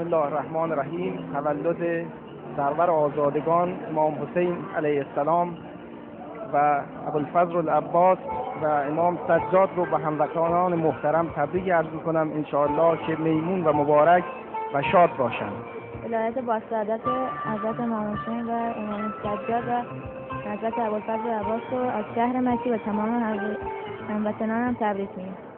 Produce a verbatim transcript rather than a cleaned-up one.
الله الرحمن الرحیم. تولد سرور آزادگان امام حسین علیه السلام و ابوالفضل العباس و امام سجاد رو به هموطنان محترم تبریک عرض می‌کنم. ان شاء الله که میمون و مبارک و شاد باشند. ولایت با سعادت حضرت امام حسین و امام سجاد و حضرت ابوالفضل العباس رو از شهر مکی و تمام هموطنانم تبریک میگم.